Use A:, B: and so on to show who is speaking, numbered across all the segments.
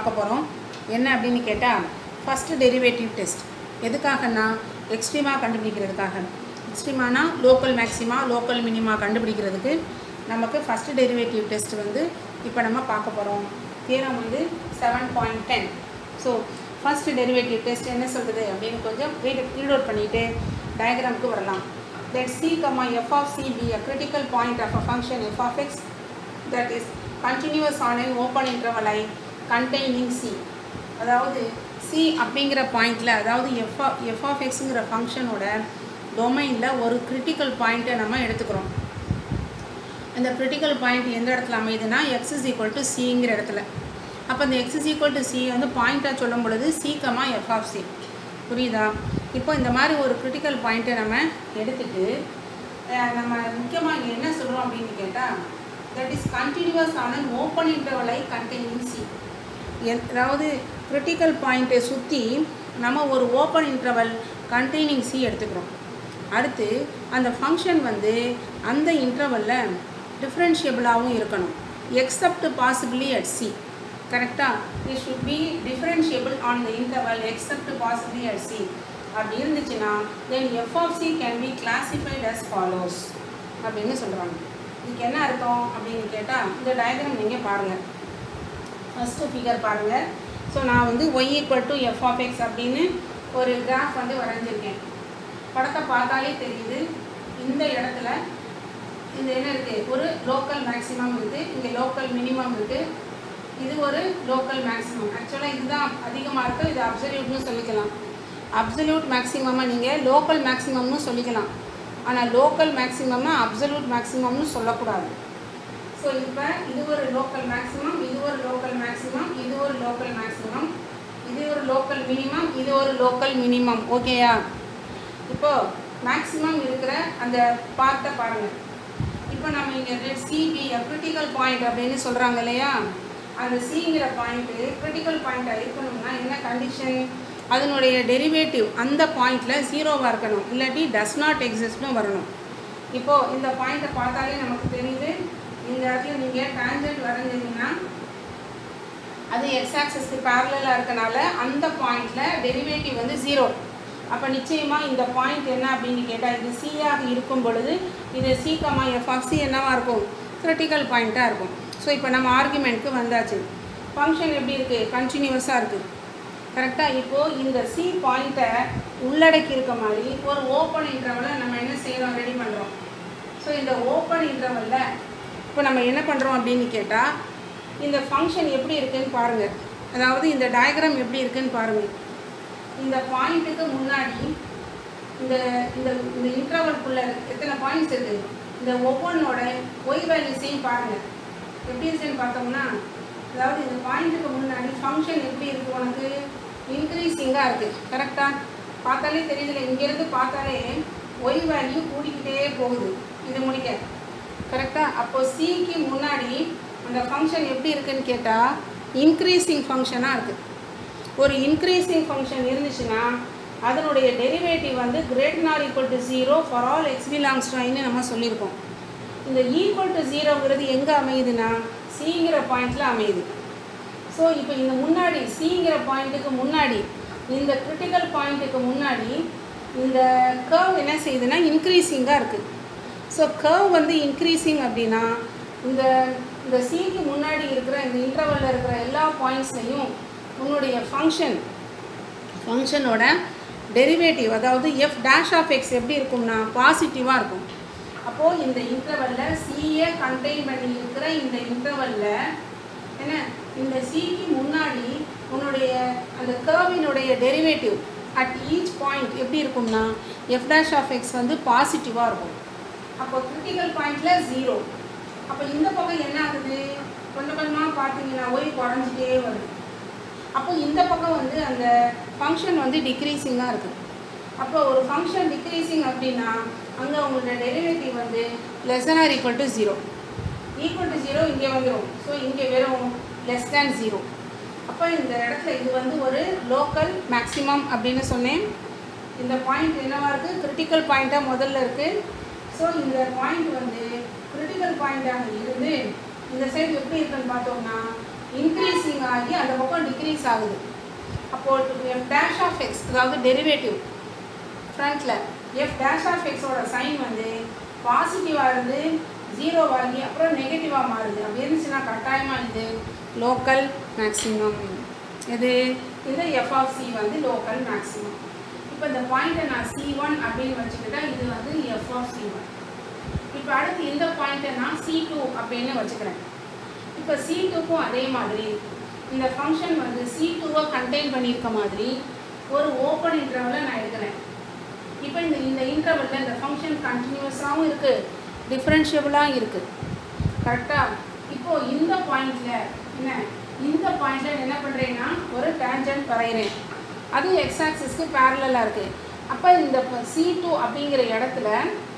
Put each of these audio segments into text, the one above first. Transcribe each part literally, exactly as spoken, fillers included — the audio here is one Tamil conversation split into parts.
A: பார்க்க போகிறோம். என்ன அப்படின்னு கேட்டால் ஃபஸ்ட்டு டெரிவேட்டிவ் டெஸ்ட். எதுக்காகனா எக்ஸ்ட்ரீமா கண்டுபிடிக்கிறதுக்காக. எக்ஸ்ட்ரீமானா லோக்கல் மேக்ஸிமா லோக்கல் மினிமா கண்டுபிடிக்கிறதுக்கு நமக்கு ஃபஸ்ட்டு டெரிவேட்டிவ் டெஸ்ட் வந்து இப்போ நம்ம பார்க்க போகிறோம். தியரம் வந்து seven point ten. So first derivative test என்ன சொல்கிறது அப்படின்னு கொஞ்சம் ரீட் ரீட் அவுட் பண்ணிவிட்டு டயக்ராமுக்கு வரலாம். Let c, f of c be a critical point of a function f of x that is continuous on an open interval I containing c. அதாவது c அப்படிங்கிற பாயிண்டில், அதாவது f f of xங்கிற ஃபங்க்ஷனோட டொமைனில் ஒரு கிரிட்டிக்கல் பாயிண்ட்டை நம்ம எடுத்துக்கிறோம். அந்த கிரிட்டிக்கல் பாயிண்ட் எந்த இடத்துல அமையுதுன்னா x is equal to cங்கிற இடத்துல. அப்போ அந்த x is equal to c வந்து பாயிண்ட்டாக சொல்லும் பொழுது c, f of c. புரியுதா? இப்போ இந்த மாதிரி ஒரு கிரிட்டிக்கல் பாயிண்ட்டை நம்ம எடுத்துகிட்டு நம்ம முக்கியமாக இங்கே என்ன சொல்கிறோம் அப்படின்னு கேட்டால் தட் இஸ் கண்டினியூவஸ் ஆன open interval I containing C. அதாவது கிரிட்டிக்கல் பாயிண்ட்டை சுற்றி நம்ம ஒரு ஓப்பன் இன்டர்வல் கண்டெய்னிங் சி எடுத்துக்கிறோம். அடுத்து அந்த ஃபங்க்ஷன் வந்து அந்த இன்டர்வலில் டிஃப்ரென்ஷியபிளாகவும் இருக்கணும். Except possibly at C. கரெக்டாக? It should be differentiable on the interval except possibly at C. அப்படி இருந்துச்சுன்னா then F of C can be classified as follows அப்படின்னு சொல்கிறாங்க. இதுக்கு என்ன அர்த்தம் அப்படின்னு கேட்டால் இந்த டயக்ராம் நீங்கள் பாருங்கள். ஃபஸ்ட்டு ஃபிகர் பாருங்கள். ஸோ நான் வந்து Y equal to F of X அப்படின்னு ஒரு கிராஃப் வந்து வரைஞ்சிருக்கேன். படத்தை பார்த்தாலே தெரியுது. இந்த இடத்துல இந்த என்ன இருக்குது, ஒரு லோக்கல் மேக்ஸிமம் இருக்குது, இங்கே லோக்கல் மினிமம் இருக்குது, இது ஒரு லோக்கல் மேக்ஸிமம். ஆக்சுவலாக இதுதான் அதிகமாக இருக்குது, இது அப்சல்யூட்னு சொல்லிக்கலாம். அப்சல்யூட் மேக்ஸிமமாக நீங்கள் லோக்கல் மேக்ஸிமம்னு சொல்லிக்கலாம். ஆனால் லோக்கல் மேக்ஸிமமாக அப்சல்யூட் மேக்ஸிமம்னு சொல்லக்கூடாது. ஸோ இப்போ இது ஒரு லோக்கல் மேக்ஸிமம், இது ஒரு லோக்கல் மேக்ஸிமம், இது ஒரு லோக்கல் மேக்ஸிமம், இது ஒரு லோக்கல் மினிமம், இது ஒரு லோக்கல் மினிமம். ஓகேயா? இப்போது மேக்ஸிமம் இருக்கிற அந்த பார்ட்டை பாருங்கள். இப்போ நம்ம இங்கே சிபி கிரிட்டிக்கல் பாயிண்ட் அப்படின்னு சொல்கிறாங்க இல்லையா? அந்த சிங்கிற பாயிண்ட்டு கிரிட்டிக்கல் பாயிண்ட்டாக இருக்கணும்னா என்ன கண்டிஷன்? அதனுடைய டெரிவேட்டிவ் அந்த பாயிண்டில் ஜீரோவாக இருக்கணும், இல்லாட்டி டஸ் நாட் எக்ஸிஸ்ட்னு வரணும். இப்போது இந்த பாயிண்ட்டை பார்த்தாலே நமக்கு தெரியுது. இந்த இடத்துல நீங்கள் டான்ஜென்ட் வரைஞ்சிங்கன்னா அது எக்ஸ் ஆக்சஸ்க்கு பேரலாக இருக்கனால அந்த பாயிண்டில் டெரிவேட்டிவ் வந்து ஜீரோ. அப்போ நிச்சயமாக இந்த பாயிண்ட் என்ன அப்படின்னு கேட்டால் இது சியாக இருக்கும் பொழுது இது C comma F of C என்னவாக இருக்கும்? கிரிட்டிக்கல் பாயிண்ட்டாக இருக்கும். ஸோ இப்போ நம்ம ஆர்குமெண்ட்க்கு வந்தாச்சு. ஃபங்க்ஷன் எப்படி இருக்குது? கண்டினியூவஸாக இருக்குது. கரெக்டாக? இப்போது இந்த சி பாயிண்ட்டை உள்ளடக்கி இருக்க மாதிரி ஒரு ஓப்பன் இன்டர்வலை நம்ம என்ன செய்கிறோம்? ரெடி பண்ணுறோம். ஸோ இந்த ஓப்பன் இன்டர்வலில் இப்போ நம்ம என்ன பண்ணுறோம் அப்படின்னு கேட்டால் இந்த ஃபங்க்ஷன் எப்படி இருக்குதுன்னு பாருங்கள். அதாவது இந்த டயக்ராம் எப்படி இருக்குதுன்னு பாருங்கள். இந்த பாயிண்ட்டுக்கு முன்னாடி இந்த இந்த இந்த இன்டர்வல்குள்ளே எத்தனை பாயிண்ட்ஸ் இருக்குது? இந்த ஒவ்வொன்றோட ஒய் வேல்யூஸையும் பாருங்கள். எப்படி இருக்குன்னு பார்த்தோம்னா, அதாவது இந்த பாயிண்ட்டுக்கு முன்னாடி ஃபங்க்ஷன் எப்படி இருக்குது? உனக்கு இன்க்ரீஸிங்காக இருக்குது. கரெக்டாக? பார்த்தாலே தெரியுதுல, இங்கேருந்து பார்த்தாலே ஒய் வேல்யூ கூடிக்கிட்டே போகுது இது முடிக்க. கரெக்டாக? அப்போது சிக்கு முன்னாடி அந்த ஃபங்க்ஷன் எப்படி இருக்குதுன்னு கேட்டால் இன்க்ரீஸிங் ஃபங்க்ஷனாக இருக்குது. ஒரு இன்க்ரீஸிங் ஃபங்க்ஷன் இருந்துச்சுன்னா அதனுடைய டெரிவேட்டிவ் வந்து greater or equal to zero for all X belongs to ஐன்னு நம்ம சொல்லியிருக்கோம். இந்த ஈக்குவல் டு ஜீரோங்கிறது எங்கே அமையுதுன்னா சிங்கிற பாயிண்டில் அமையுது. ஸோ இப்போ இந்த முன்னாடி சிங்கிற பாயிண்ட்டுக்கு முன்னாடி இந்த கிரிட்டிக்கல் பாயிண்ட்டுக்கு முன்னாடி இந்த கர்வ் என்ன செய்யுதுன்னா இன்க்ரீஸிங்காக இருக்குது. ஸோ கர்வ் வந்து இன்க்ரீஸிங் அப்படின்னா இந்த இந்த சிக்கு முன்னாடி இருக்கிற இந்த இன்டர்வலில் இருக்கிற எல்லா பாயிண்ட்ஸ்லையும் உன்னுடைய ஃபங்க்ஷன் ஃபங்க்ஷனோட டெரிவேட்டிவ் அதாவது எஃப் டேஷ் ஆஃப் எக்ஸ் எப்படி இருக்கும்னா பாசிட்டிவாக இருக்கும். அப்போது இந்த இன்டர்வலில் சிஏ கண்டெயின் பண்ணி இருக்கிற இந்த இன்டர்வலில் என்ன இந்த சிக்கு முன்னாடி உன்னுடைய அந்த கர்வினுடைய டெரிவேட்டிவ் அட் ஈச் பாயிண்ட் எப்படி இருக்கும்னா எஃப் டேஷ் ஆஃப் எக்ஸ் வந்து பாசிட்டிவாக இருக்கும். அப்போ கிரிட்டிக்கல் பாயிண்டில் ஜீரோ. அப்போ இந்த பக்கம் என்ன ஆகுது? கொஞ்சம் கொஞ்சமாக பார்த்தீங்கன்னா ஒய் குறைஞ்சிட்டே வருது. அப்போ இந்த பக்கம் வந்து அந்த ஃபங்க்ஷன் வந்து டிக்ரீஸிங்காக இருக்குது. அப்போ ஒரு ஃபங்க்ஷன் டிக்ரீஸிங் அப்படின்னா அங்கே உங்களோட டெரிவேட்டிவ் வந்து less than or equal to zero. Equal to zero இங்கே வந்துடும். ஸோ இங்கே வெறும் லெஸ் தேன் ஜீரோ. அப்போ இந்த இடத்துல இது வந்து ஒரு லோக்கல் மேக்ஸிமம் அப்படின்னு சொன்னேன். இந்த பாயிண்ட் என்னவாக இருக்குது? கிரிட்டிக்கல் பாயிண்ட்டாக முதல்ல இருக்குது. ஸோ இந்த பாயிண்ட் வந்து கிரிட்டிக்கல் பாயிண்ட்டாக இருந்து இந்த சைடு எப்படி இருக்குன்னு பார்த்தோம்னா இன்க்ரீஸிங் ஆகி அந்த பக்கம் டிக்ரீஸ் ஆகுது. அப்போது எஃப் டேஷ் ஆஃப் எக்ஸ் அதாவது டெரிவேட்டிவ் ஃப்ரண்ட்டில் எஃப் டேஷ் ஆஃப் எக்ஸோட சைன் வந்து பாசிட்டிவாக இருந்து ஜீரோவாகி அப்புறம் நெகட்டிவாக மாறுது. அப்படி இருந்துச்சுன்னா கட்டாயமாக இது லோக்கல் மேக்ஸிமம். இது இந்த எஃப் ஆஃப் சி வந்து லோக்கல் மேக்ஸிமம். இப்போ இந்த பாயிண்ட்டை நான் சி ஒன் அப்படின்னு வச்சுக்கிட்டா இது வந்து எஃப் ஆஃப் சி ஒன். இப்போ அடுத்து இந்த பாயிண்ட்டை நான் சி டூ அப்படின்னு வச்சுக்கிறேன். இப்போ சி டூக்கும் அதே மாதிரி இந்த ஃபங்க்ஷன் வந்து சி டூவை கண்டெயின் பண்ணியிருக்க மாதிரி ஒரு ஓப்பன் இன்டர்வலை நான் எடுக்கிறேன். இப்போ இந்த இந்த இன்டர்வலில் இந்த ஃபங்க்ஷன் கண்டினியூஸாகவும் இருக்குது, டிஃப்ரென்ஷியபிளாக இருக்குது. கரெக்டாக? இப்போது இந்த பாயிண்டில் என்ன இந்த பாயிண்டில் என்ன பண்ணுறேன்னா ஒரு டேஞ்சன்ட் வரைகிறேன். அது எக்ஸ் ஆக்சிஸ்க்கு பேரலாக இருக்குது. அப்போ இந்த சி டூ அப்படிங்கிற இடத்துல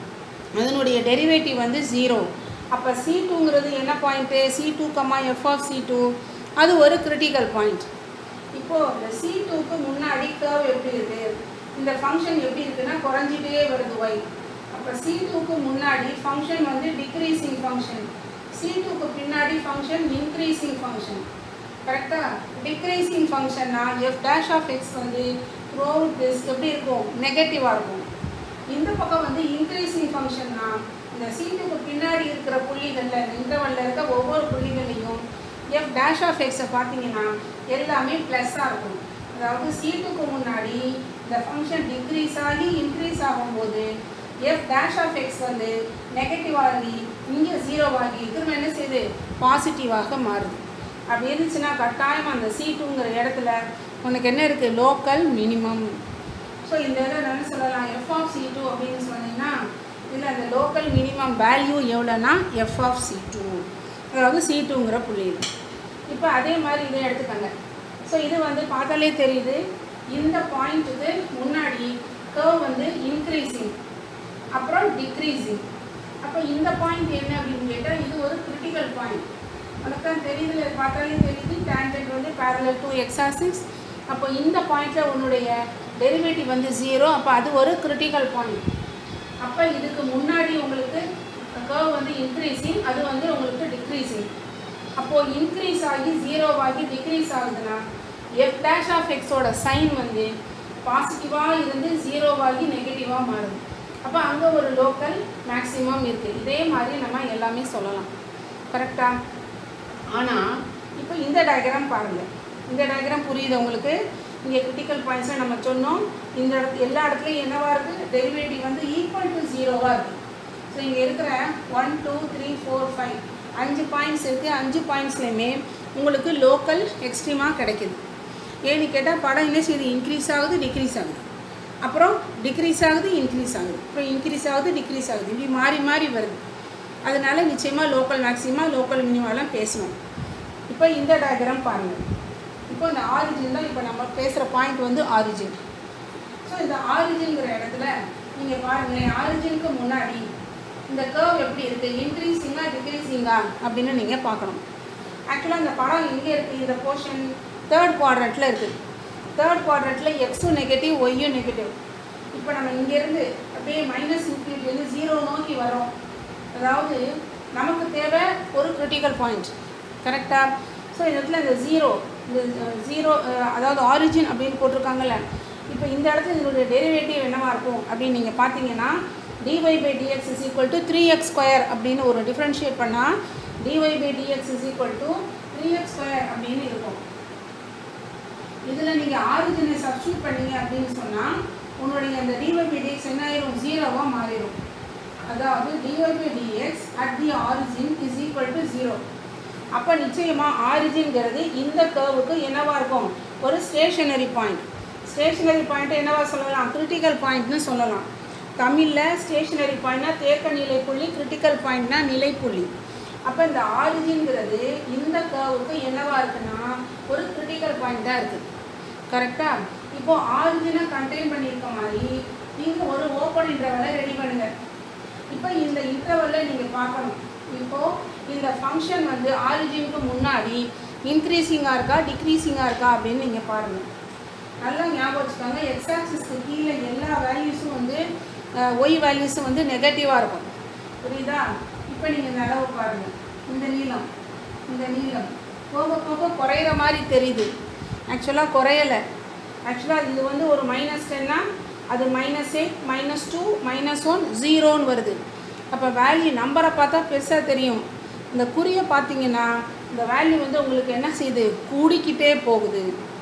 A: அதனுடைய டெரிவேட்டிவ் வந்து ஜீரோ. அப்போ சி டூங்கிறது என்ன point? C two comma F of C two அது ஒரு கிரிட்டிக்கல் பாயிண்ட். இப்போது இந்த சி டூக்கு முன்னாடி கர்வ் எப்படி இருக்குது? இந்த ஃபங்க்ஷன் எப்படி இருக்குன்னா குறைஞ்சிட்டே வருது ஒய். அப்போ சி டூக்கு முன்னாடி ஃபங்க்ஷன் வந்து டிக்ரீஸிங் ஃபங்க்ஷன், சி டூக்கு பின்னாடி ஃபங்க்ஷன் இன்க்ரீஸிங் ஃபங்க்ஷன். கரெக்டாக? டிக்ரீஸிங் ஃபங்க்ஷன்னா எஃப் டேஷ் ஆஃப் எக்ஸ் வந்து த்ரூ அவுட் திஸ் எப்படி இருக்கும்? நெகட்டிவாக இருக்கும். இந்த பக்கம் வந்து இன்க்ரீஸிங் ஃபங்க்ஷன்னா இந்த சி டூக்கு பின்னாடி இருக்கிற புள்ளிகளில் இந்த இன்டர்வலில் இருக்க ஒவ்வொரு புள்ளிகளையும் எஃப் டேஷ் ஆஃப் எக்ஸை பார்த்தீங்கன்னா எல்லாமே ப்ளஸ்ஸாக இருக்கும். அதாவது சி டூக்கு முன்னாடி இந்த ஃபங்க்ஷன் டிக்ரீஸ் ஆகி இன்க்ரீஸ் ஆகும்போது எஃப் டேஷ் ஆஃப் எக்ஸ் வந்து நெகட்டிவாகி இங்கே ஜீரோவாகி திரும்ப என்ன செய்யுது? பாசிட்டிவாக மாறுது. அப்படி இருந்துச்சுன்னா கட்டாயம் அந்த சி டூங்கிற இடத்துல உனக்கு என்ன இருக்குது? Local minimum. ஸோ இந்த இதில் என்ன சொல்லலாம்? எஃப் ஆஃப் சி டூ அப்படின்னு சொன்னீங்கன்னா இதில் அந்த லோக்கல் மினிமம் வேல்யூ எவ்வளோனா எஃப் ஆஃப் சி டூ, அதாவது சி டூங்கிற புள்ளியில். இப்போ அதே மாதிரி இதை எடுத்துக்கோங்க. ஸோ இது வந்து பார்த்தாலே தெரியுது இந்த பாயிண்ட்டுக்கு முன்னாடி கர்வ் வந்து இன்க்ரீஸிங் அப்புறம் டிக்ரீஸிங். அப்போ இந்த பாயிண்ட் என்ன அப்படின்னு கேட்டால் இது ஒரு கிரிட்டிக்கல் பாயிண்ட். அதுதான் தெரியுதுல, பார்த்தாலே தெரியுது டேஞ்சன்ட் வந்து பேரலல் டு எக்ஸ் ஆக்சிஸ். அப்போ இந்த பாயிண்டில் உன்னுடைய டெரிவேட்டிவ் வந்து ஜீரோ. அப்போ அது ஒரு கிரிட்டிக்கல் பாயிண்ட். அப்போ இதுக்கு முன்னாடி உங்களுக்கு கர்வ் வந்து இன்க்ரீஸிங், அது வந்து உங்களுக்கு டிக்ரீஸிங். அப்போது இன்க்ரீஸ் ஆகி ஜீரோவாகி டிக்ரீஸ் ஆகுதுன்னா எஃப் டேஷ் ஆஃப் எக்ஸோட சைன் வந்து பாசிட்டிவாக இருந்து ஜீரோவாகி நெகட்டிவாக மாறுது. அப்போ அங்கே ஒரு லோக்கல் மேக்ஸிமம் இருக்குது. இதே மாதிரி நம்ம எல்லாமே சொல்லலாம். கரெக்டாக? ஆனால் இப்போ இந்த டயக்ராம் பாருங்கள். இந்த டயக்ராம் புரியுது உங்களுக்கு? இங்கே கிரிட்டிக்கல் பாயிண்ட்ஸை நம்ம சொன்னோம். இந்த இடத்து எல்லா இடத்துலையும் என்னவாக இருக்குது? டெரிவேட்டிவ் வந்து ஈக்குவல் டு ஜீரோவாக இருக்குது. ஸோ இங்கே இருக்கிற one two three four five அஞ்சு பாயிண்ட்ஸ் இருக்குது. அஞ்சு பாயிண்ட்ஸ்லையுமே உங்களுக்கு லோக்கல் எக்ஸ்ட்ரீமாக கிடைக்கிது. ஏன்னு கேட்டால் படம் என்ன செய்யுது? இன்க்ரீஸ் ஆகுது, டிக்ரீஸ் ஆகுது, அப்புறம் டிக்ரீஸ் ஆகுது, இன்க்ரீஸ் ஆகுது, அப்புறம் இன்க்ரீஸ் ஆகுது, டிக்ரீஸ் ஆகுது, இப்படி மாறி மாறி வருது. அதனால நிச்சயமாக லோக்கல் மேக்ஸிமம் லோக்கல் மினிமம்லாம் பேசணும். இப்போ இந்த டயக்ராம் பாருங்கள். இப்போ இந்த ஆரிஜின் தான் இப்போ நம்ம பேசுகிற பாயிண்ட் வந்து ஆரிஜின். ஸோ இந்த ஆரிஜின்ங்கிற இடத்துல நீங்கள் பாருங்கள், ஆரிஜினுக்கு முன்னாடி இந்த கர்வ் எப்படி இருக்குது? இன்க்ரீஸிங்கா டிக்ரீஸிங்கா அப்படின்னு நீங்கள் பார்க்கணும். ஆக்சுவலாக இந்த படம் எங்கே இருக்குது? இந்த போர்ஷன் தேர்ட் குவாட்ரண்ட்டில் இருக்குது. தேர்ட் குவாட்ரண்ட்டில் எக்ஸும் நெகட்டிவ், ஒய்யும் நெகட்டிவ். இப்போ நம்ம இங்கேருந்து அப்படியே மைனஸ் இன்ஃபினிட்டிலேருந்து ஜீரோ நோக்கி வரோம். அதாவது நமக்கு தேவை ஒரு கிரிட்டிக்கல் பாயிண்ட். கரெக்டாக? ஸோ இந்த இடத்துல இந்த ஜீரோ இந்த ஜீரோ அதாவது ஆரிஜின் அப்படின்னு போட்டிருக்காங்கல்ல. இப்போ இந்த இடத்துல இதனுடைய டெரிவேட்டிவ் என்னவாக இருக்கும் அப்படின்னு நீங்கள் பார்த்தீங்கன்னா dy by dx is equal to three X square அப்படின்னு ஒரு டிஃப்ரென்ஷியேட் பண்ணால் dy by dx is equal to three X square அப்படின்னு இருக்கும். இதில் நீங்கள் ஆரிஜினை சப்ஸ்டியூட் பண்ணீங்க அப்படின்னு சொன்னால் உன்னுடைய அந்த dy by dx என்ன ஆயிரும்? ஜீரோவாக மாறிடும். அதாவது dy by dx at the origin is equal to zero. அப்போ நிச்சயமாக ஆரிஜின்கிறது இந்த கர்வுக்கு என்னவாக இருக்கும்? ஒரு ஸ்டேஷனரி பாயிண்ட். ஸ்டேஷனரி பாயிண்ட்டை என்னவா சொல்லலாம்? கிரிட்டிக்கல் பாயிண்ட்னு சொல்லலாம். தமிழில் ஸ்டேஷனரி பாயிண்ட்னா தேக்க நிலை புள்ளி, கிரிட்டிக்கல் பாயிண்ட்னா நிலைப்புள்ளி. அப்போ இந்த ஆரிஜின்கிறது இந்த கர்வுக்கு என்னவாக இருக்குன்னா ஒரு கிரிட்டிக்கல் பாயிண்ட்டாக இருக்குது. கரெக்டாக? இப்போது ஆரிஜினை கண்டெயின் பண்ணியிருக்க மாதிரி நீங்கள் ஒரு ஓப்பன் இன்டர்வலை ரெடி பண்ணுங்கள். இப்போ இந்த இன்டர்வலை நீங்கள் பார்க்கணும். இப்போது இந்த ஃபங்க்ஷன் வந்து ஆரிஜினுக்கு முன்னாடி இன்க்ரீஸிங்காக இருக்கா டிக்ரீஸிங்காக இருக்கா அப்படின்னு நீங்கள் பாருங்கள். நல்லா ஞாபகம் வச்சுக்கோங்க. எக்ஸ் ஆக்சிஸ்க்கு கீழே எல்லா வேல்யூஸும் வந்து ஒய் வேல்யூஸும் வந்து நெகட்டிவாக இருக்கும். புரியுதா? இப்போ நீங்கள் இந்த அளவு பாருங்கள். இந்த நீளம் இந்த நீளம் போக போக குறையிற மாதிரி தெரியுது. ஆக்சுவலாக குறையலை. ஆக்சுவலாக இது வந்து ஒரு மைனஸ் டென்னா அது minus eight minus two minus one ஜீரோன்னு வருது. அப்போ வேல்யூ நம்பரை பார்த்தா பெருசாக தெரியும். இந்த குறியை பார்த்தீங்கன்னா இந்த வேல்யூ வந்து உங்களுக்கு என்ன செய்யுது, கூடிக்கிட்டே போகுது.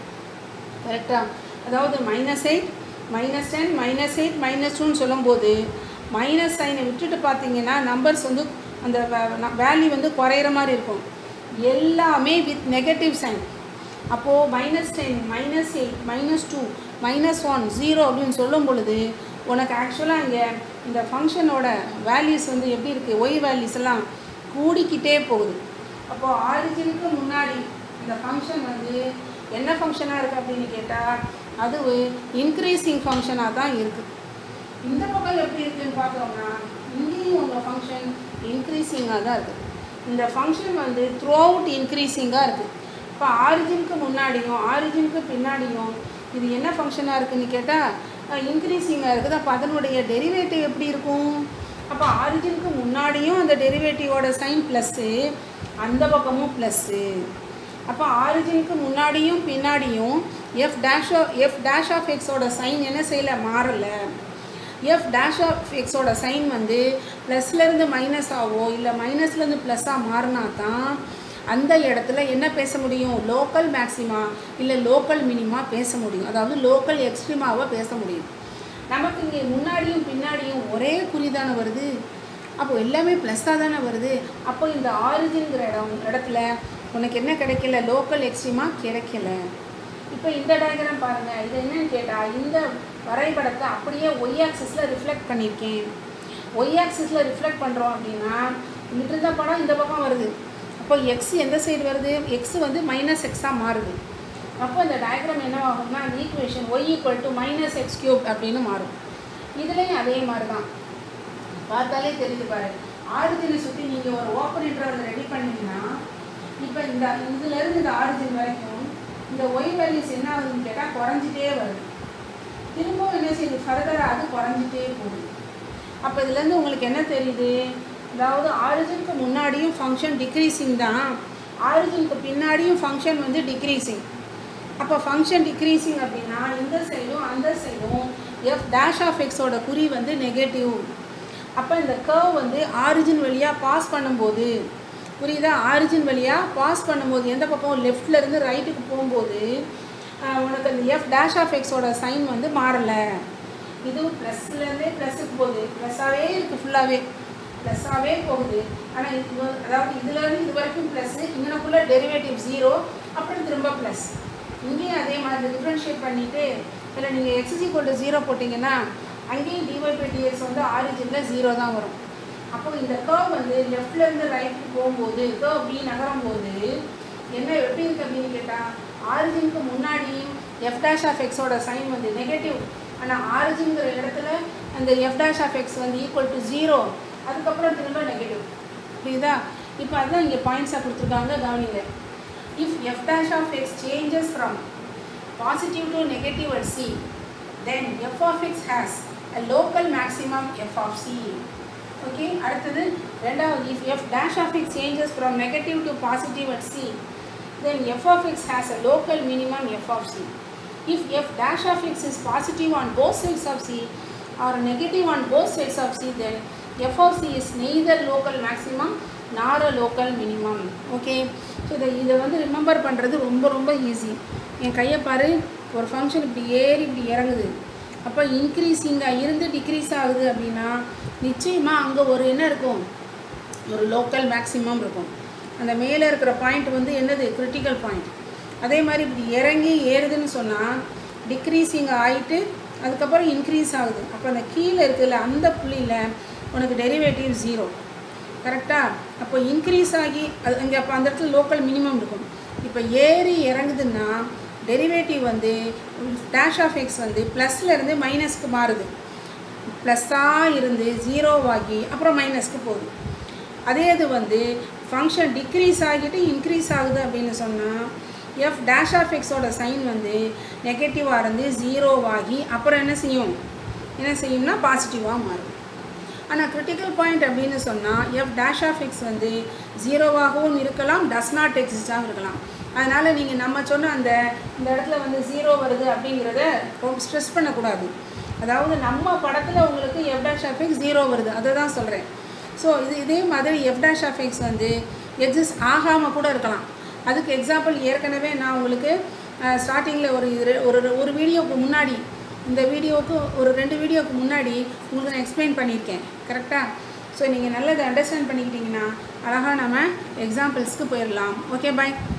A: கரெக்டாக? அதாவது minus eight minus ten minus eight minus டூன்னு சொல்லும்போது மைனஸ் சைனை விட்டுட்டு பார்த்தீங்கன்னா நம்பர்ஸ் வந்து அந்த வேல்யூ வந்து குறையிற மாதிரி இருக்கும். எல்லாமே வித் நெகட்டிவ் சைன். அப்போது minus ten minus eight minus two minus one zero அப்படின்னு சொல்லும் பொழுது உனக்கு ஆக்சுவலாக இங்கே இந்த ஃபங்க்ஷனோட வேல்யூஸ் வந்து எப்படி இருக்குது, ஒய் வேல்யூஸ் எல்லாம் கூடிக்கிட்டே போகுது. அப்போது ஆரிஜினுக்கு முன்னாடி இந்த ஃபங்க்ஷன் வந்து என்ன ஃபங்க்ஷனாக இருக்குது அப்படின்னு கேட்டால் அது இன்க்ரீஸிங் ஃபங்க்ஷனாக தான் இருக்குது. இந்த பக்கம் எப்படி இருக்குதுன்னு பார்த்தோம்னா இங்கேயும் உங்கள் ஃபங்க்ஷன் இன்க்ரீஸிங்காக தான் இருக்குது. இந்த ஃபங்க்ஷன் வந்து த்ரூ அவுட் இன்க்ரீஸிங்காக இருக்குது. இப்போ ஆரிஜினுக்கு முன்னாடியும் ஆரிஜினுக்கு பின்னாடியும் இது என்ன ஃபங்க்ஷனாக இருக்குதுன்னு கேட்டால் இன்க்ரீஸிங்காக இருக்குது. அப்போ அதனுடைய டெரிவேட்டிவ் எப்படி இருக்கும்? அப்போ ஆரிஜினுக்கு முன்னாடியும் அந்த டெரிவேட்டிவோட சைன் ப்ளஸ்ஸு, அந்த பக்கமும் ப்ளஸ்ஸு. அப்போ ஆரிஜினுக்கு முன்னாடியும் பின்னாடியும் F dash of F dash of எக்ஸோட சைன் என்ன செய்யலை, மாறலை. எஃப் டேஷ் ஆஃப் எக்ஸோட சைன் வந்து ப்ளஸ்லேருந்து மைனஸ் ஆகவோ இல்லை மைனஸ்லேருந்து ப்ளஸ்ஸாக மாறினா தான் அந்த இடத்துல என்ன பேச முடியும், லோக்கல் மேக்ஸிமா இல்லை லோக்கல் மினிமா பேச முடியும். அதாவது லோக்கல் எக்ஸ்ட்ரீமாவை பேச முடியும். நமக்கு இங்கே முன்னாடியும் பின்னாடியும் ஒரே குறிதானே வருது. அப்போது எல்லாமே ப்ளஸ்ஸாக தானே வருது. அப்போ இந்த ஆரிஜின்கிற இடம் இடத்துல உனக்கு என்ன கிடைக்கல, லோக்கல் எக்ஸ்ட்ரீமா கிடைக்கல. இப்போ இந்த டயக்ராம் பாருங்கள். இது என்னன்னு கேட்டால் இந்த வரைபடத்தை அப்படியே ஒய் ஆக்சிஸில் ரிஃப்ளெக்ட் பண்ணியிருக்கேன். ஒய் ஆக்சிஸில் ரிஃப்ளெக்ட் பண்ணுறோம் அப்படின்னா இங்கிட்ட இருந்த படம் இந்த பக்கம் வருது. அப்போ எக்ஸ் எந்த சைடு வருது, எக்ஸ் வந்து மைனஸ் எக்ஸாக மாறுது. அப்போ இந்த டயக்ராம் என்ன ஆகும்னா அந்த equation Y equal to minus X cube அப்படின்னு மாறும். இதுலேயும் அதே மாதிரி தான் பார்த்தாலே தெரியுது பாரு. ஆரிஜினை சுற்றி நீங்கள் ஒரு ஓப்பன் இன்டர்வல் ரெடி பண்ணிங்கன்னா இப்போ இந்த இதுலேருந்து இந்த ஆரிஜின் வரைக்கும் இந்த ஒய் வேல்யூஸ் என்ன ஆகுதுன்னு கேட்டால் குறைஞ்சிட்டே வருது. திரும்பவும் என்ன செய்யுது, ஃபர்தராக அது குறைஞ்சிட்டே போகுது. அப்போ இதுலேருந்து உங்களுக்கு என்ன தெரியுது, அதாவது ஆரிஜினுக்கு முன்னாடியும் ஃபங்க்ஷன் டிக்ரீஸிங் தான், ஆரிஜினுக்கு பின்னாடியும் ஃபங்க்ஷன் வந்து டிக்ரீஸிங். அப்போ ஃபங்க்ஷன் டிக்ரீஸிங் அப்படின்னா இந்த சைடும் அந்த சைடும் எஃப் டேஷ் ஆஃப் எக்ஸோட குறி வந்து நெகட்டிவ். அப்போ இந்த கர்வ் வந்து ஆரிஜின் வழியாக பாஸ் பண்ணும்போது, புரியுதா, ஆரிஜின் வழியாக பாஸ் பண்ணும்போது எந்த பக்கம் லெஃப்ட்லேருந்து ரைட்டுக்கு போகும்போது உனக்கு அந்த எஃப் டேஷ் ஆஃப் எக்ஸோட சைன் வந்து மாறலை. இது ப்ளஸ்லேருந்தே ப்ளஸுக்கு போகுது, ப்ளஸ்ஸாகவே இருக்குது, ஃபுல்லாகவே ப்ளஸ்ஸாகவே போகுது. ஆனால் இது அதாவது இதுலேருந்து இது வரைக்கும் ப்ளஸ்ஸு, இங்கனக்குள்ளே டெரிவேட்டிவ் ஜீரோ, அப்புறம் திரும்ப ப்ளஸ். இங்கேயும் அதே மாதிரி டிஃப்ரென்ஷியேட் பண்ணிவிட்டு இல்லை நீங்கள் எக்ஸ் ஈக்குவல் டு ஜீரோ போட்டிங்கன்னா அங்கேயும் டிஒய் பை டிஎக்ஸ் வந்து ஆரிஜினில் ஜீரோ தான் வரும். அப்போ இந்த கர்வ் வந்து லெஃப்ட்லேருந்து ரைட்டுக்கு போகும்போது கர்வ் பி நகரும் போது என்ன எப்படி இருக்குது அப்படின்னு கேட்டால் ஆரிஜினுக்கு முன்னாடி எஃப் டேஷ் ஆஃப் எக்ஸோட சைன் வந்து நெகட்டிவ். ஆனால் ஆரிஜின்கிற இடத்துல அந்த எஃப் டேஷ் ஆஃப் எக்ஸ் வந்து ஈக்குவல் டு ஜீரோ, அதுக்கப்புறம் திரும்ப நெகட்டிவ். புரியுதா? இப்போ அதுதான் இங்கே பாயிண்ட்ஸாக கொடுத்துருக்காங்க, கவனிங்க. If F dash of X changes from positive to negative at C, then F of X has a local maximum f of c. Okay, அடுத்தது ரெண்டாவது, if f dash of x changes from negative to positive at c, then f of x has a local minimum f of c. If f dash of x is positive on both sides of c or negative on both sides of c, then f of c is neither local maximum nor a local minimum. Okay, so இதை இதை வந்து ரிமெம்பர் பண்ணுறது ரொம்ப ரொம்ப ஈஸி. என் கையை பாரு, ஒரு ஃபங்க்ஷன் இப்படி ஏறி இப்படி இறங்குது. அப்போ இன்க்ரீஸிங்காக இருந்து டிக்ரீஸ் ஆகுது அப்படின்னா நிச்சயமாக அங்கே ஒரு என்ன இருக்கும், ஒரு லோக்கல் மேக்ஸிமம் இருக்கும். அந்த மேலே இருக்கிற பாயிண்ட் வந்து என்னது, கிரிட்டிக்கல் பாயிண்ட். அதே மாதிரி இப்படி இறங்கி ஏறுதுன்னு சொன்னால் டிக்ரீஸிங் ஆகிட்டு அதுக்கப்புறம் இன்க்ரீஸ் ஆகுது. அப்போ அந்த கீழே இருக்குதுல்ல அந்த புள்ளியில் உனக்கு டெரிவேட்டிவ் ஜீரோ. கரெக்டாக? அப்போ இன்க்ரீஸ் ஆகி அது அங்கே அப்போ அந்த இடத்துல லோக்கல் மினிமம் இருக்கும். இப்போ ஏறி இறங்குதுன்னா டெரிவேட்டிவ் வந்து டேஷ் ஆஃப் எக்ஸ் வந்து ப்ளஸ்லேருந்து மைனஸ்க்கு மாறுது. ப்ளஸ்ஸாக இருந்து ஜீரோவாகி அப்புறம் மைனஸ்க்கு போகுது. அதே இது வந்து ஃபங்க்ஷன் டிக்ரீஸ் ஆகிட்டு இன்க்ரீஸ் ஆகுது அப்படின்னு சொன்னால் எஃப் டேஷ் ஆஃப் எக்ஸோட சைன் வந்து நெகட்டிவாக இருந்து ஜீரோவாகி அப்புறம் என்ன செய்யும் என்ன செய்யும்னா பாசிட்டிவாக மாறும். ஆனால் கிரிட்டிக்கல் பாயிண்ட் அப்படின்னு சொன்னால் எஃப் டேஷ் ஆஃப் எக்ஸ் வந்து ஜீரோவாகவும் இருக்கலாம், டஸ் நாட் எக்ஸிஸ்டாகவும் இருக்கலாம். அதனால் நீங்கள் நம்ம சொன்ன அந்த இந்த இடத்துல வந்து ஜீரோ வருது அப்படிங்கிறத ரொம்ப ஸ்ட்ரெஸ் பண்ணக்கூடாது. அதாவது நம்ம படத்தில் உங்களுக்கு F dash of X zero வருது, அதை தான் சொல்கிறேன். ஸோ இது இதே மாதிரி எஃப் டேஷ் ஆஃப் எக்ஸ் வந்து எக்ஸிஸ்ட் ஆகாமல் கூட இருக்கலாம். அதுக்கு எக்ஸாம்பிள் ஏற்கனவே நான் உங்களுக்கு ஸ்டார்டிங்கில் ஒரு ஒரு ஒரு வீடியோவுக்கு முன்னாடி, இந்த வீடியோவுக்கு ஒரு ரெண்டு வீடியோவுக்கு முன்னாடி உங்களுக்கு நான் எக்ஸ்பிளைன் பண்ணியிருக்கேன். கரெக்டாக? ஸோ நீங்கள் நல்லதை அண்டர்ஸ்டாண்ட் பண்ணிக்கிட்டிங்கன்னா அழகாக நம்ம எக்ஸாம்பிள்ஸ்க்கு போயிடலாம். ஓகே, பாய்.